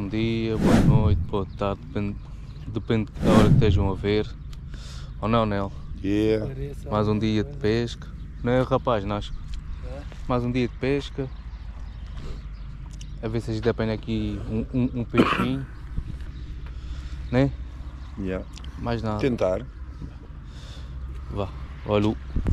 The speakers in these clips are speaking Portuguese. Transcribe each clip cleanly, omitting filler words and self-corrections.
bom dia, boa noite, boa tarde, depende da hora que estejam a ver. Ou não, Nel? Yeah. Mais um dia de pesca. Não é, rapaz, Nasco? Mais um dia de pesca. A ver se a gente apanha aqui um peixinho. Né? Yeah. Mais nada. Tentar. Vá. Olha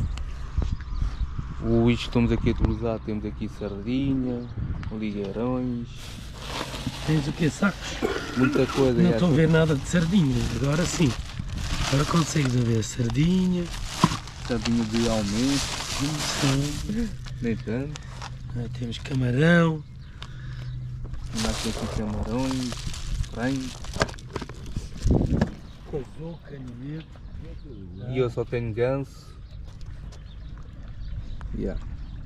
o isto que estamos aqui a utilizar. Temos aqui sardinha, ligueirões. Tens o quê? Sacos? Muita coisa. Não estou a ver nada de sardinha, agora sim. Agora consegues ver sardinha. Sardinha de aumento. Sim. Nem tanto. Temos camarão. Mais tem aqui camarões, frango. Casou, canhoneiro. E eu só tenho ganso. Yeah.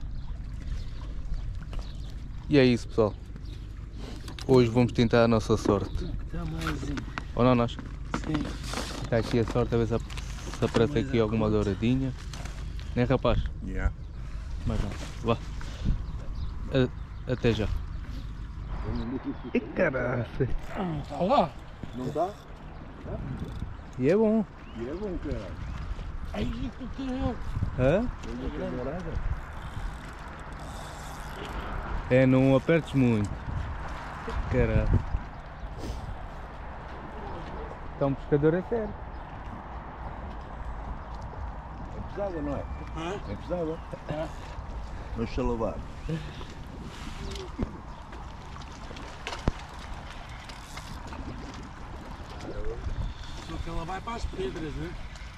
E é isso, pessoal. Hoje vamos tentar a nossa sorte. Está mais. Ou não, nós? Sim. Está aqui a sorte, a ver se aparece aqui alguma douradinha. Né, rapaz? Yeah. Mas não. Vá. Até já. E caraca. Está lá. Não está? E é bom. E é bom, cara. Aí que caralho. Hã? É, não apertes muito. Caralho. Está um pescador a sério. É pesada, não é? Hã? É pesada. Vamos se lavar. Só que ela vai para as pedras, né?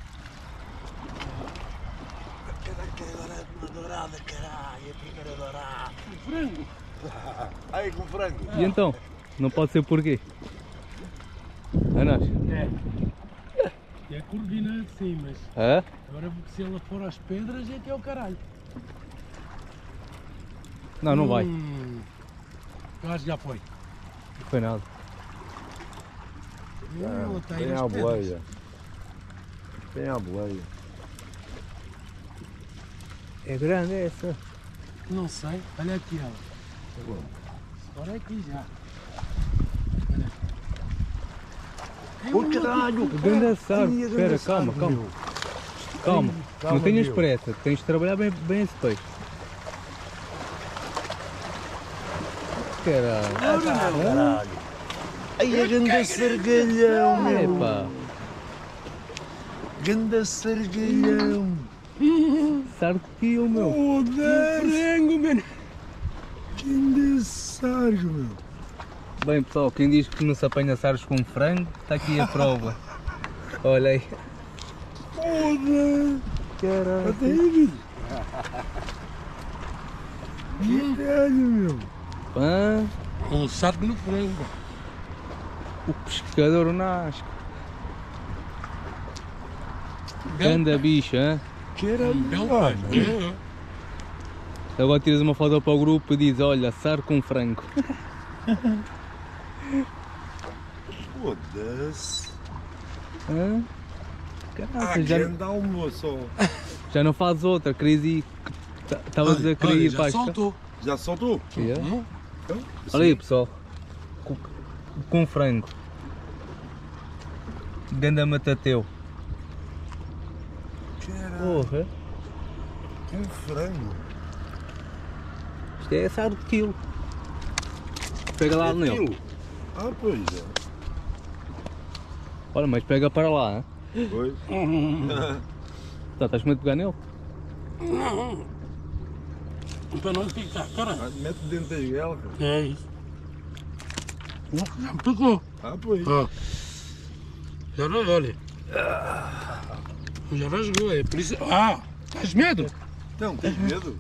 Caraca, agora é uma dourada, caralho. A primeira dourada. Frango. Aí com frango. E então? Não pode ser porquê? Anas? É corvina assim, mas Hã? agora se ela for às pedras é que é o caralho. Não, não vai. Eu acho que já foi. Não foi nada. Ela está aí Tem nas a pedras. boleia. Tem a boleia. É grande essa. Não sei, olha aqui ela. Olha aqui já. Oh, caralho! Grande assado. Espera, calma, calma. Calma. Não tenhas pressa, tens de trabalhar bem esse peixe. Caralho. Caralho! Ai, a ganda sargalhão, meu! Epá. Ganda sargalhão! Sartil, meu. Frango, mano. Ganda sargo, meu! Bem, pessoal, quem diz que não se apanha sargos com frango, está aqui a prova. Olha aí. Foda! Caralho. Até aí, caralho, meu! Pã. Um saco no frango. O pescador nasce. Ganda bicha, hein? Caralho! Belo Ah, peixe. Agora tiras uma foto para o grupo e dizes, olha, sargo com frango. Foda-se! Hã? Caraca, Ganda almoço! já não fazes outra, querias ir. Estavas a querer ir para já a soltou. Já soltou? Yeah. Hum? Olha aí, pessoal. Com frango. Ganda matateu. Caralho! Porra. Um frango! Isto é sardo de quilo. Pega lá nele. Aquilo. Ah, pois é. Olha, mas pega para lá, hein? Pois. Tá, estás com medo de pegar nele? Para não ficar, caralho. Ah, mete dentro das galgas. É isso. Já me pegou. Ah, pois. Ó. Já não, olha. Já rasgou, é por isso. Ah! Tens medo? Então, tens medo?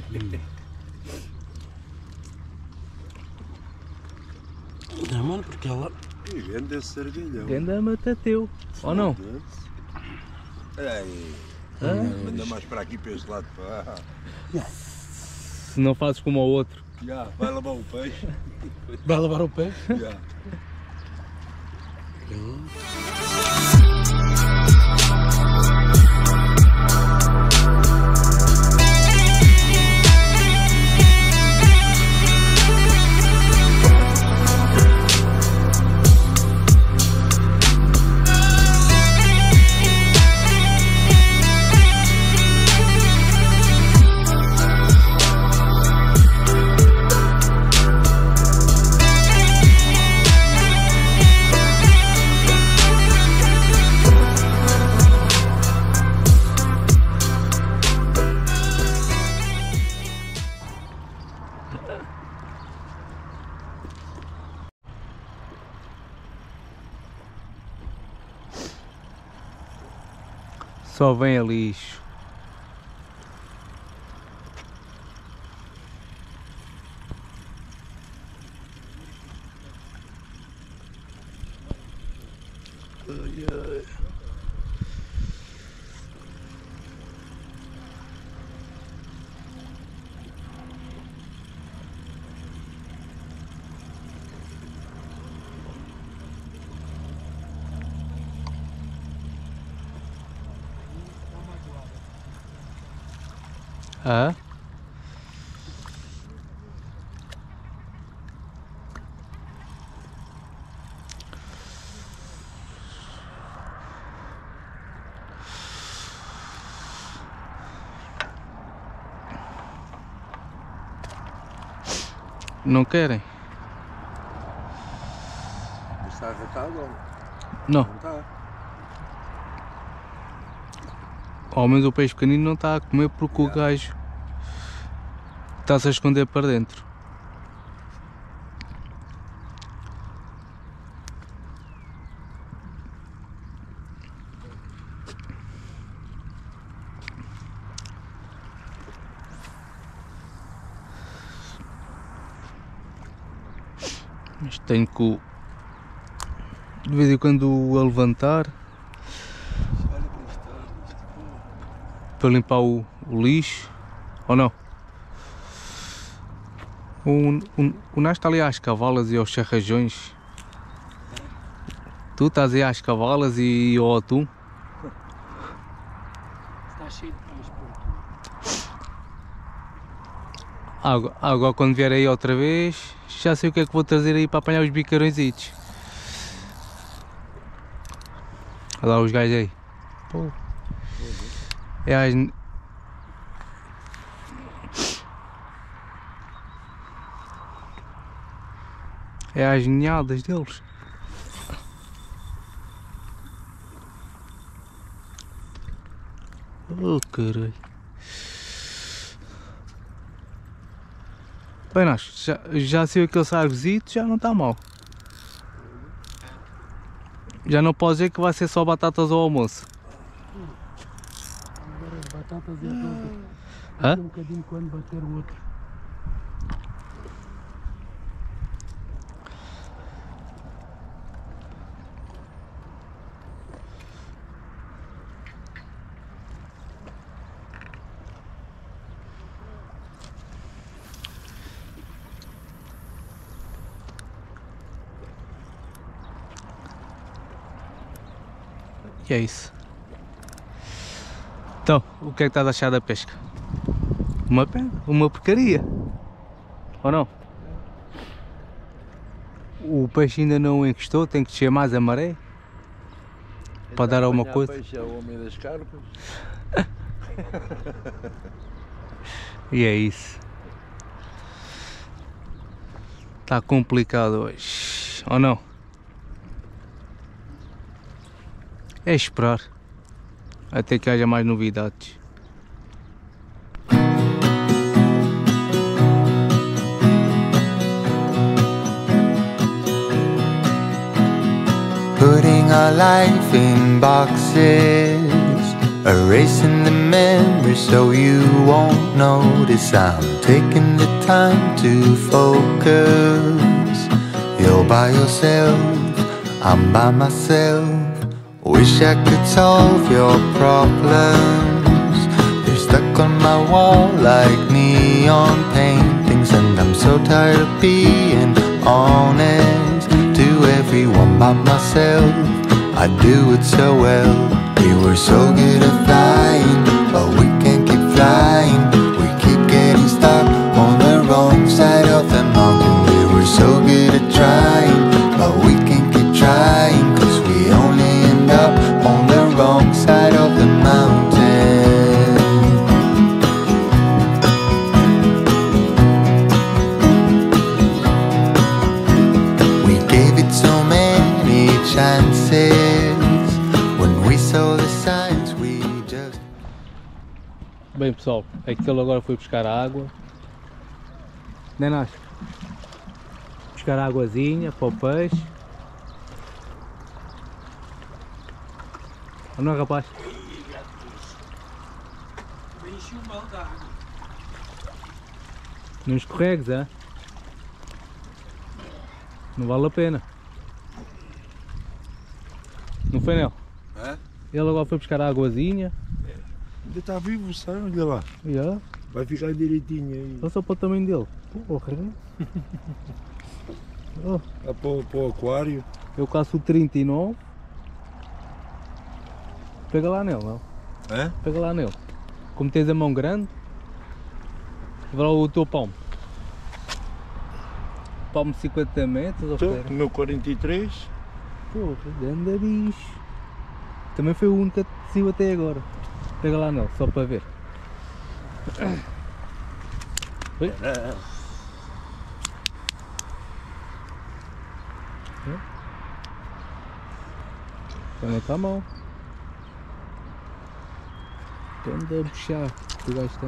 Não, mano, porque ela. Que grande sargalhão. Ganda matateu. Ou não? Foda-se. Aí. Hã? Manda mais para aqui, para este lado. Pá. Se não fazes como ao outro. Já, vai lavar o peixe. Vai lavar o peixe? Já. Só vem a lixo. Ai, ai. Ah? Não querem? Está arretado ou Não. não está? Ao menos o peixe pequenino não está a comer porque o gajo está-se a esconder para dentro. Mas tenho que de vez em quando a levantar Olha para isto, para limpar o lixo, ou não? O Nás está ali às cavalas e aos charrajões. Tu estás aí às cavalas e ao atum. Está cheio de peixe por aqui. Agora quando vier aí outra vez, já sei o que é que vou trazer aí para apanhar os bicarõezitos. Olha lá os gajos aí. Pô. É as... É as ninhadas deles. Oh caralho. Bem, nós já saiu aquele sargozito, já não está mal. Já não pode dizer que vai ser só batatas ao almoço. Agora as batatas e a roupa. Hã? Um bocadinho quando bater o outro. E é isso. Então, o que é que estás a achar da pesca? Uma pena, uma porcaria. Ou não? O peixe ainda não encostou, tem que descer mais a maré para dar alguma coisa. Peixe é o homem das carpas. E é isso. Está complicado hoje, ou não? É esperar até que haja mais novidades. Putting our life in boxes, erasing the memories so you won't notice. I'm taking the time to focus. You're by yourself, I'm by myself. Wish I could solve your problems. They're stuck on my wall like neon paintings, and I'm so tired of being honest to everyone but myself. I do it so well. We were so good at flying, but we can't keep flying. We keep getting stuck on the wrong side of the mountain. We were so good at trying, but we can't keep trying, 'cause we only end up on the wrong side of the mountain. We gave it so many chances. When we saw the signs, we just... Bem pessoal, aquele agora foi buscar água. Não é nós? Buscar águazinha para o peixe. Ou não, rapaz? enchi o balde de água. Não escorregues, é? Não vale a pena. Não foi, Nel? É? Ele agora foi buscar a águazinha. Ainda está vivo o sangue, olha lá. Yeah. Vai ficar direitinho aí. Olha só para o tamanho dele. Porra. Oh, Lá para o aquário. eu caço o 39. Pega lá nele, não? É? Pega lá nele. Como tens a mão grande, vê lá o teu palmo. Palmo de 50 metros ou Então, o meu 43. Porra, grande bicho. Também foi o único que saiu até agora. Pega lá nele, só para ver. Oi? Também está mal. Tende a puxar que o gajo tem.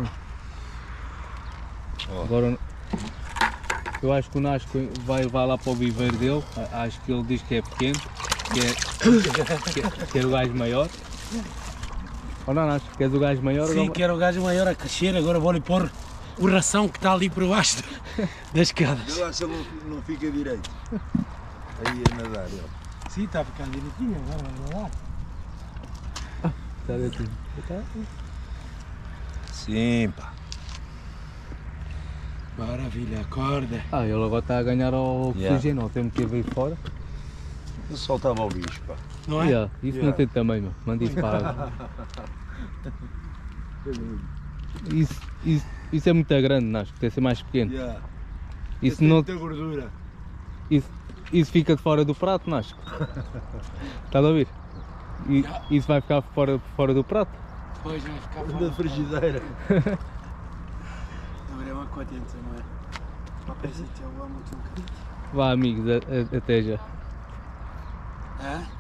Oh. Agora eu acho que o Nasco vai lá para o viveiro dele. Acho que ele diz que é pequeno, que é o gajo maior. Ou não, Nasco? Queres o gajo maior? Sim, quero o gajo maior a crescer, agora vou-lhe pôr o ração que está ali por baixo das escadas. Vê lá se ele não fica direito. Aí a nadar, ó. Sim, está a ficar direitinho, agora vai lá. Está direitinho. Sim, pá. Maravilha, acorda. Ele agora está a ganhar ao oxigênio, ao tempo que ele veio fora. Eu soltava o bicho, pá. Não é? Yeah, isso não tem tamanho, meu. Manda isso para a água. Isso é muito grande, Nasco, tem que ser mais pequeno. Yeah. Isso, Tem não, muita gordura. isso fica de fora do prato, Nasco. Estás a ouvir? Isso vai ficar fora do prato. Depois vai ficar Da fora. frigideira. Agora é uma contente, não é? Uma peça de água muito um bocadinho. Vá, amigos, até já. É?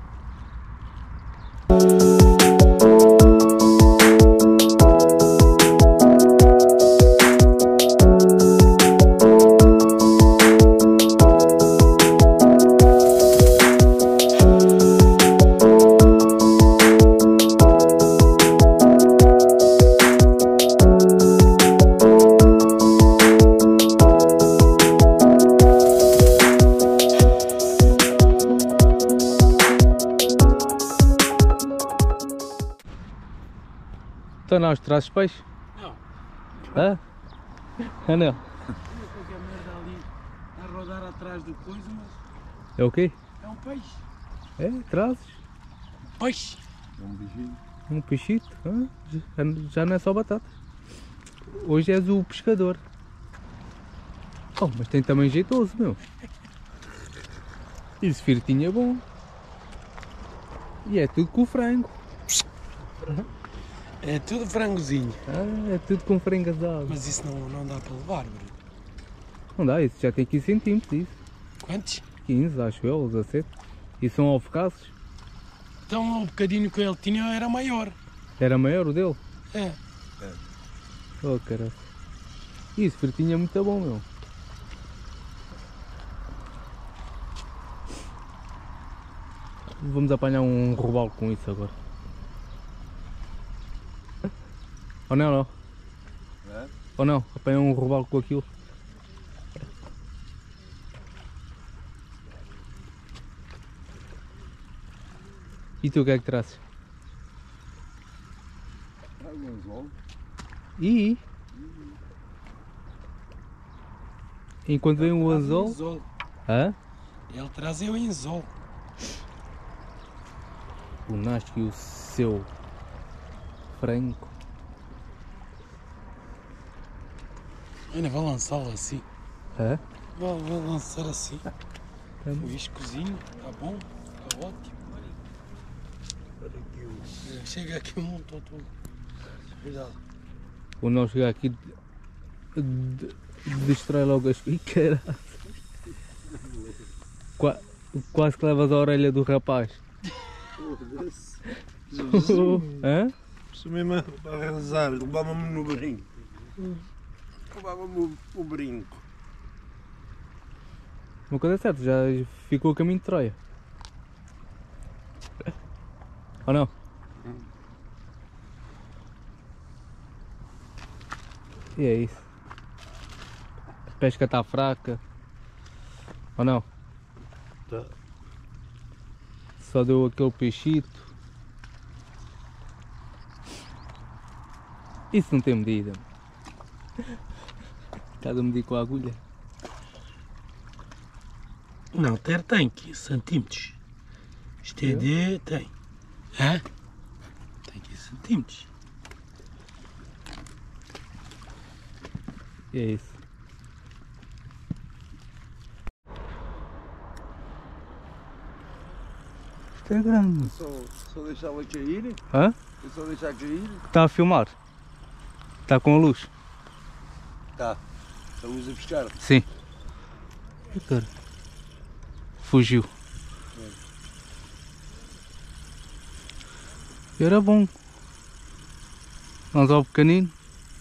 Então não, trazes peixe? Não. Hã? Não. Qualquer merda ali a rodar atrás do coisa, mas É o quê? é um peixe. É, trazes. Peixe. Um bichinho. Um peixito. Já não é só batata. Hoje és o pescador. Oh, mas tem também jeitoso, meu. Esse firtinho é bom. E é tudo com frango. É tudo frangozinho. É tudo com frango assado. Mas isso não dá para levar, Bruno. Não dá, isso já tem 15 centímetros, isso. Quantos? 15, acho eu, ou 17. E são alfacaços. Então o bocadinho que ele tinha era maior. Era maior o dele? É. Oh, caralho. Isso, fritinho é muito bom, meu. Vamos apanhar um robalo com isso agora. Ou não? É? Ou não? Apanhar um robalo com aquilo. E tu o que é que trazes? E enquanto vem o anzol. Hã? Ele trazia o anzol. O Nasco e o seu frango. Ainda vou lançá-lo assim. Hã? Vou lançar assim. Tá O bom. viscozinho, tá bom? Tá ótimo. Chega aqui, montou tudo. Cuidado. O não chegar aqui destrói logo as picaras. Quase que levas a orelha do rapaz. Hã? Isso mesmo é para arrasar, levava-me no brinco. Levava-me o brinco. Uma coisa é certa, já ficou a caminho de Troia. Ou não? E é isso. A pesca está fraca. Ou não? Tá. Só deu aquele peixito. Isso não tem medida. Estás a medir com a agulha? Não, ter tem aqui, centímetros. Isto é de... tem. Hã? Tem aqui centímetros. E é isso. Isto é grande. Só deixá-la cair? Hã? É só deixar cair? Está a filmar? Está com a luz? Tá. A luz a pescar? Sim. E cara? Fugiu. E era bom. Anzol pequenino.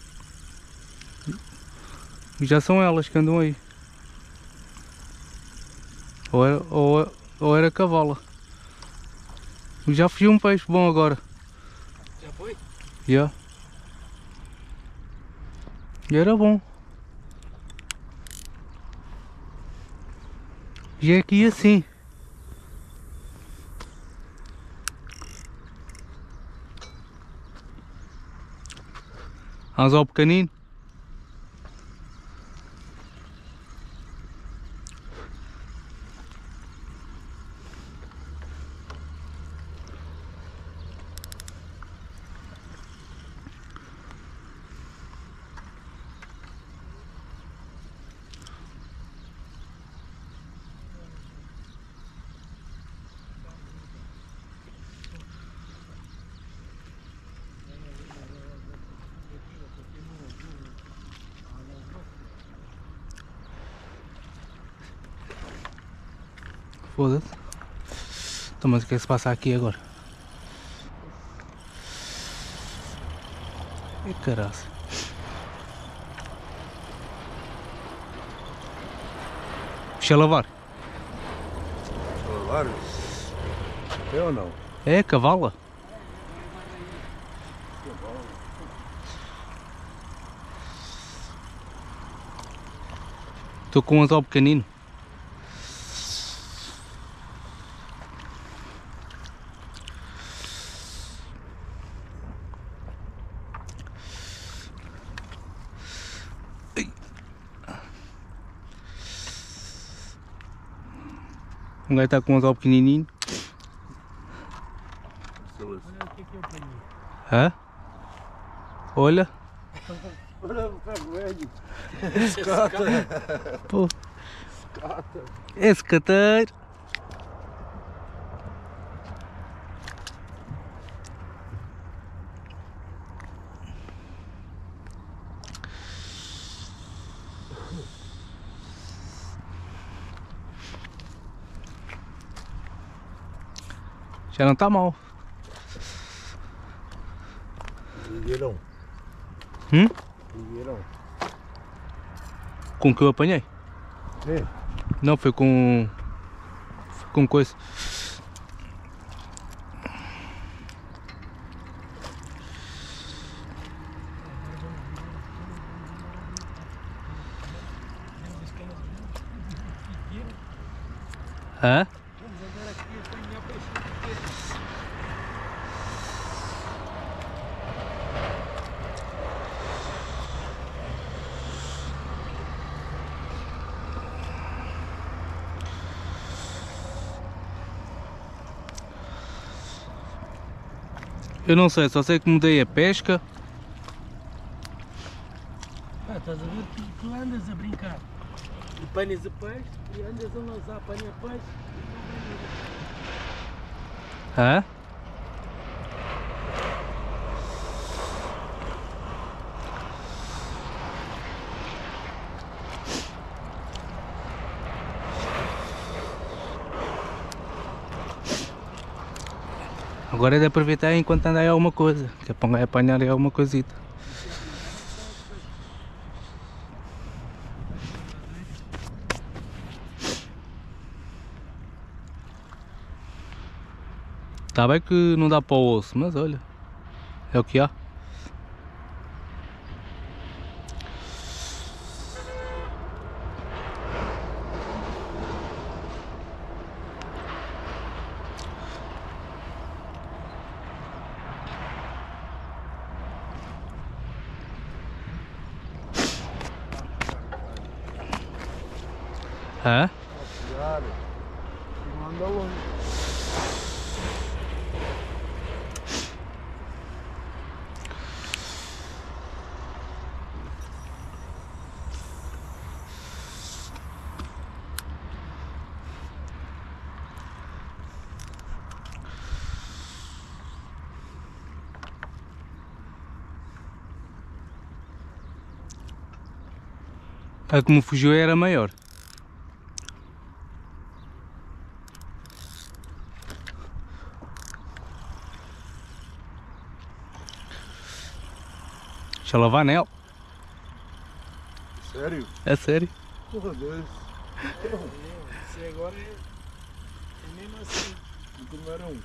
E já são elas que andam aí. Ou era cavala. E já fugiu um peixe bom agora. Já foi? Já. E era bom. E é aqui assim. Anzol pequenino. Foda-se. Então, mas o que é que se passa aqui agora? E caraça. Deixa eu lavar. Lavar? É ou não? É, cavala. Estou com um anzol pequenino. Um gajo está com um anzol pequenininho. Olha o que é eu apanhei. Hã? Olha. Olha o ferro velho. Pô. Esse cateiro. Já não está mal. Viram? Viram? Com o que eu apanhei? É. Não, foi com... Foi com coisa. Hã? Vamos andar aqui a apanhar peixe pequeno. Eu não sei, só sei que mudei a pesca. Ah, estás a ver que tu andas a brincar. Apanhas a peixe e andas a lançar, apanha peixe e não brinca. Hã? Agora é de aproveitar enquanto anda aí alguma coisa, que é para um gajo apanhar aí alguma coisita. Está bem que não dá para o osso, mas olha, é o que há. Hã? Claro. Não anda longe. A que me fugiu era maior. Deixa ela lavar nela. Sério? É sério. Porra, Deus. Você agora é mesmo assim. O tubarão.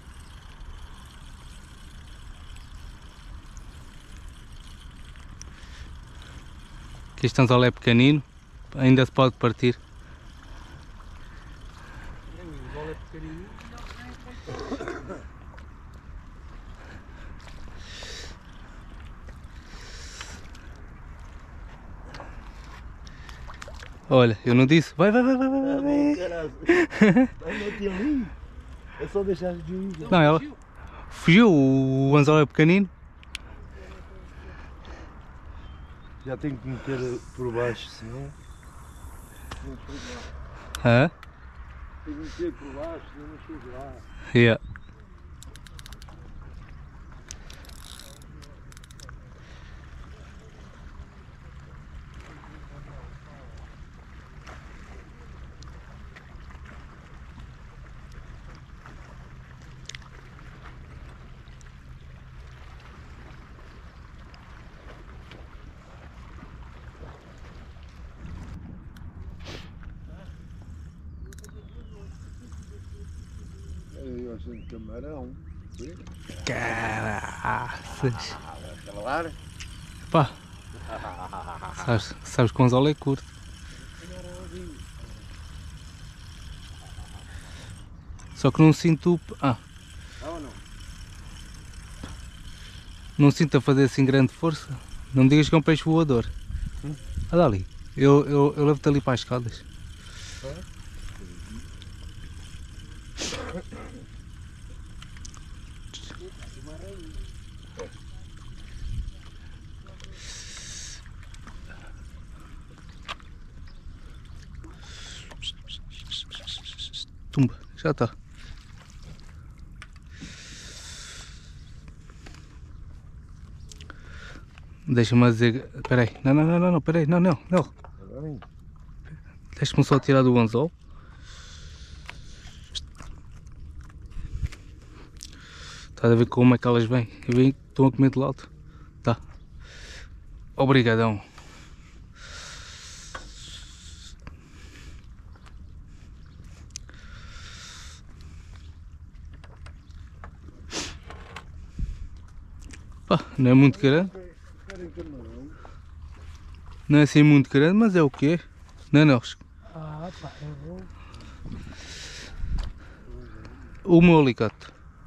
Que este anzol é pequenino, ainda se pode partir. O gol é pequenininho. Olha, eu não disse. Vai, vai, vai, vai, vai, vai. Caralho. Vai meter ali. É só deixar de ir. Não, ela fugiu, o anzol é pequenino. Já tenho que meter por baixo, senão. Não chego lá. Hã? Tenho que meter por baixo, senão não chego lá. Yeah. Eu acho que camarão. Caraças. Calar? Pá. Sabes que o anzol é curto. Só que não sinto. Ah, Ou não? não sinto a fazer assim grande força. Não me digas que é um peixe voador. Olha ali. Eu levo-te ali para as escadas. Tumba, já está. Deixa-me dizer. Espera aí. Não, espera aí. Não. Deixa-me só tirar do anzol. Estás a ver como é que elas vêm? Estão a comer de lado. Tá. Obrigadão. Pá, não é muito grande. Não é assim muito grande, mas é o quê? Não é, Nelson? Ah, pá, é bom. O meu alicate.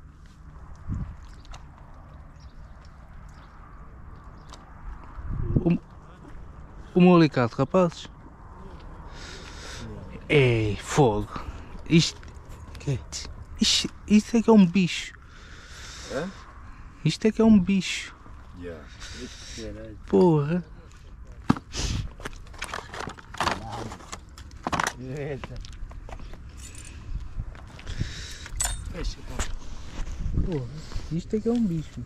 O meu alicate, rapazes. Ei, fogo. Isto é que é um bicho. É? Isto é que é um bicho. Yeah. Porra. Eita. Fecha, pá. Porra. Isto é que é um bicho.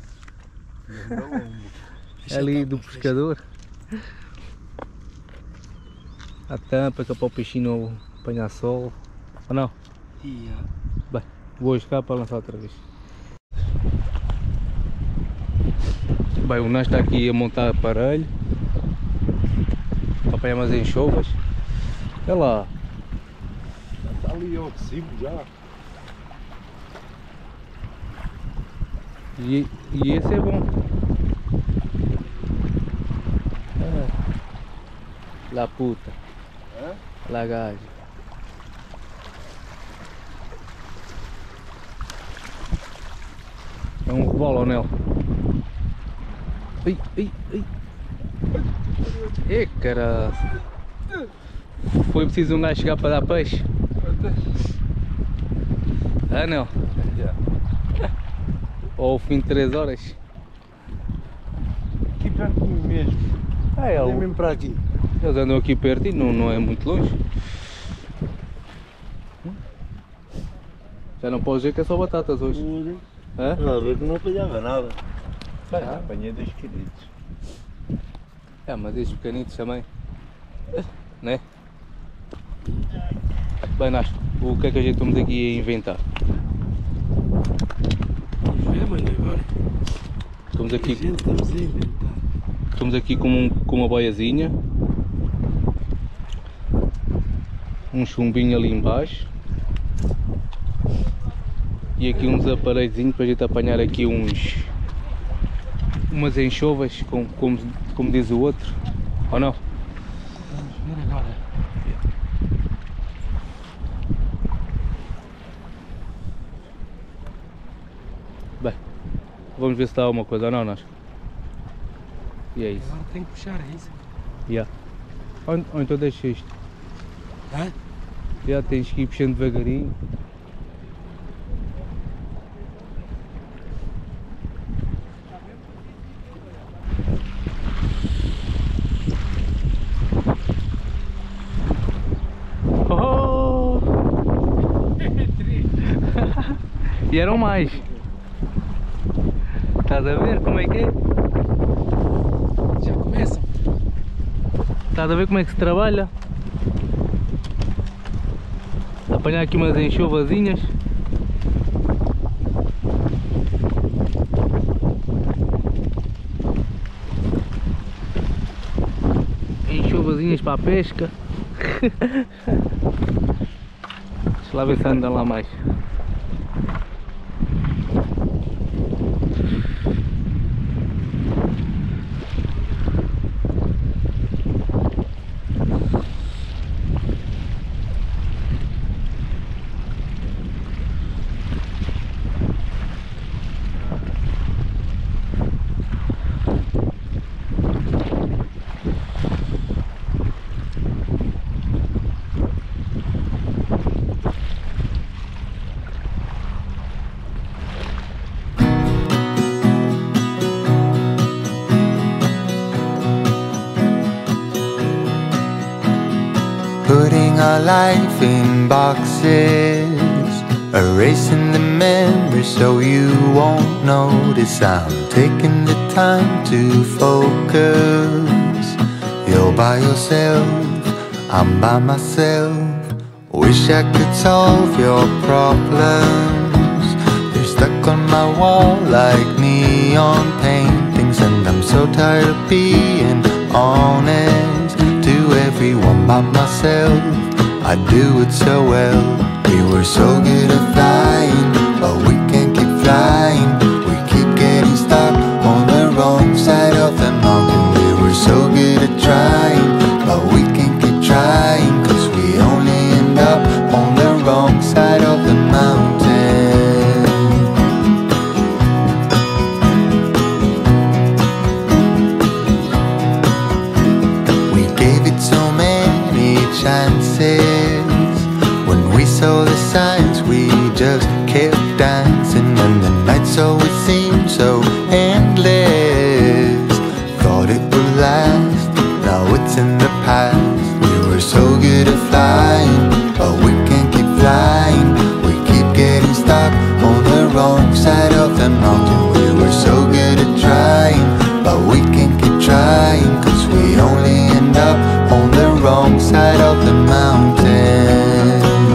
Fecha Ali a do tampa, pescador. A tampa que é para o peixinho não apanhar sol. Ou não? fecha. Yeah. Bem, vou escar para lançar outra vez. Bem, o Nas está aqui a montar aparelho para apanhar umas enxovas. Olha lá. Está ali ao de cima já. E esse é bom. Ah. La puta. Hã? La gaja. É um revólver, Nel. Ai. Ei, caralho. Foi preciso um gajo chegar para dar peixe? Ah não? Ou ao fim de 3 horas? Aqui perto de mim mesmo. É, Vem mesmo para aqui. eles andam aqui perto e não é muito longe. Já não podes dizer que é só batatas hoje. Hã? Não, ver que não apanhava nada. Apanhei 2 quilos. É, mas estes pequenitos também. Né? Bem, Nasco, o que é que a gente estamos aqui a inventar? Vamos ver, mano, agora. Estamos aqui, Gente, estamos a inventar. estamos aqui com uma boiazinha. Um chumbinho ali embaixo. E aqui uns aparelhozinhos para a gente apanhar aqui umas enchovas, como diz o outro. Ou não? Vamos ver agora. Bem, vamos ver se dá alguma coisa ou não, Nasco. E é isso. Agora tem que puxar, é isso? Yeah. Ou então deixa isto. Hã? Já tens que ir puxando devagarinho. Oh! E eram mais. Estás a ver como é que é? Já começam. Estás a ver como é que se trabalha? Apanhar aqui umas enxovazinhas. Enxovazinhas para a pesca. Deixa lá ver se anda lá mais. Putting our life in boxes, erasing the memories so you won't notice. I'm taking the time to focus. You're by yourself, I'm by myself. Wish I could solve your problems. They're stuck on my wall like neon paintings, and I'm so tired of being honest to everyone but myself. I do it so well. We were so good at flying, but we can't keep flying. We keep getting stuck on the wrong side of the mountain. We were so good at trying, but we can't keep trying, 'cause we only end up on the wrong side of the mountain. We gave it so many chances. When we saw the signs, we just kept dancing, and the nights always seemed so endless. Thought it would last, now it's in the past. We were so good at flying, but we can't keep flying. We keep getting stuck on the wrong side of the mountain. We were so good at trying, but we can't keep trying, 'cause we only end up on the wrong side of the mountain.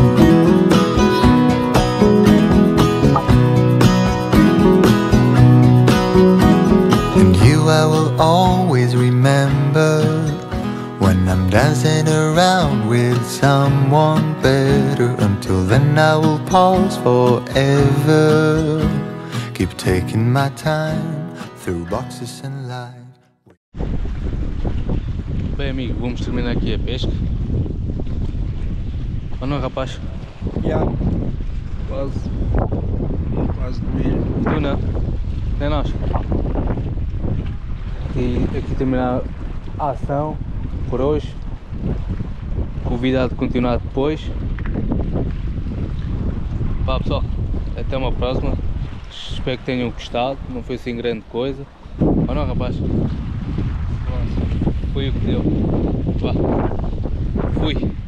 And you I will always remember, when I'm dancing around with someone better. Until then I will pause forever. Keep taking my time through boxes and life. Bem, amigo, vamos terminar aqui a pesca. Ou não, rapaz? Já. Quase dormir. Tu não? Nem nós. E aqui terminar a ação por hoje, com o vídeo há de continuar depois. Pá pessoal, até uma próxima. Espero que tenham gostado, não foi assim grande coisa. Ou não, rapaz? Foi o que deu. Vá. Fui.